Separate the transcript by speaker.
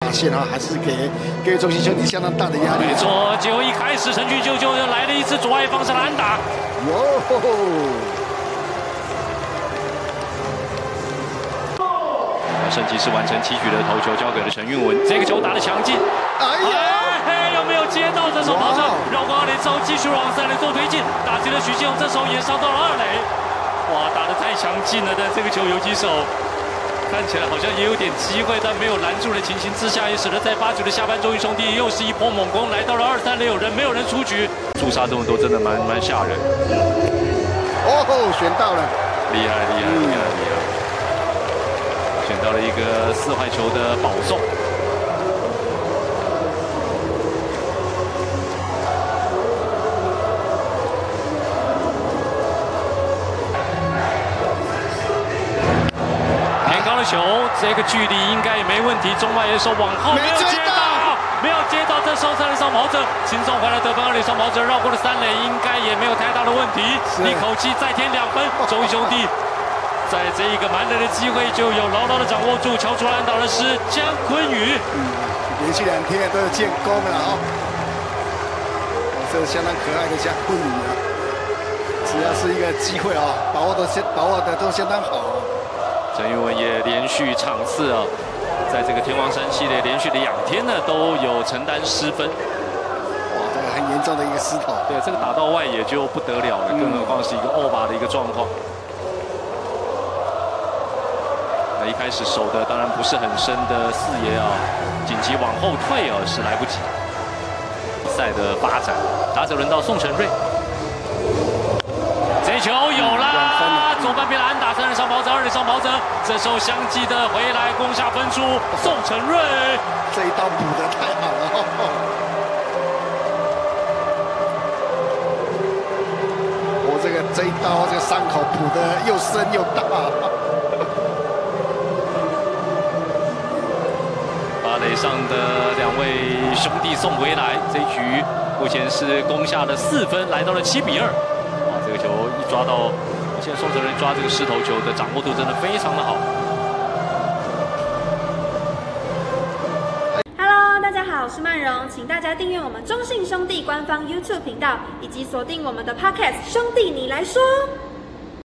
Speaker 1: 现啊，还是给中信兄弟相当大的压力。
Speaker 2: 没错，结果一开始陈俊就来了一次左外方向的安打。圣骑士完成期许的投球，交给了陈韵文。这个球打得强劲，有没有接到？这手跑车绕过2垒之后，继续往3垒做推进，打击了许建宏，这手也上到了2垒。哇，打得太强劲了！但这个球游击手看起来好像也有点机会，但没有拦住的情形之下，也使得在8局的下半，中信兄弟又是一波猛攻，来到了2、3垒有人，没有人出局。驻杀动作真的蛮吓人。
Speaker 1: 选到了，
Speaker 2: 厉害！选到了一个4坏球的保送。偏高的球，这个距离应该也没问题。中外野手往后没有接到，这时候3垒上跑者轻松回来得分，2垒上跑者绕过了3垒，应该也没有太大的问题。一口气再添2分，中信兄弟。在这一个蛮难的机会，就有牢牢的掌握住，敲出安打的是江坤宇。
Speaker 1: 连续2天都有建功了啊！这是相当可爱的江坤宇啊！只要是一个机会啊，把握的都相当好。
Speaker 2: 陈韵文也连续场次啊，在这个天王山系列连续的2天呢，都有承担失分。
Speaker 1: 哇，这个很严重的一个失投。
Speaker 2: 对，这个打到外野就不得了了，更何况是一个over的一个状况。那一开始守的当然不是很深的4野啊，紧急往后退啊是来不及。比赛的发展，打者轮到宋承瑞，这球有啦，左半边的安打，3垒上跑者，2垒上跑者，这时候相继的回来攻下分数，宋承瑞
Speaker 1: 这一刀补得太好了。这一刀，这个伤口补得又深又大。
Speaker 2: 垒上的2位兄弟送回来，这一局目前是攻下了4分，来到了7比2。哇，这个球一抓到，现在宋承瑞抓这个失投球的掌握度真的非常的好。
Speaker 3: Hello， 大家好，我是曼荣，请大家订阅我们中信兄弟官方 YouTube 频道，以及锁定我们的 Podcast《兄弟你来说》。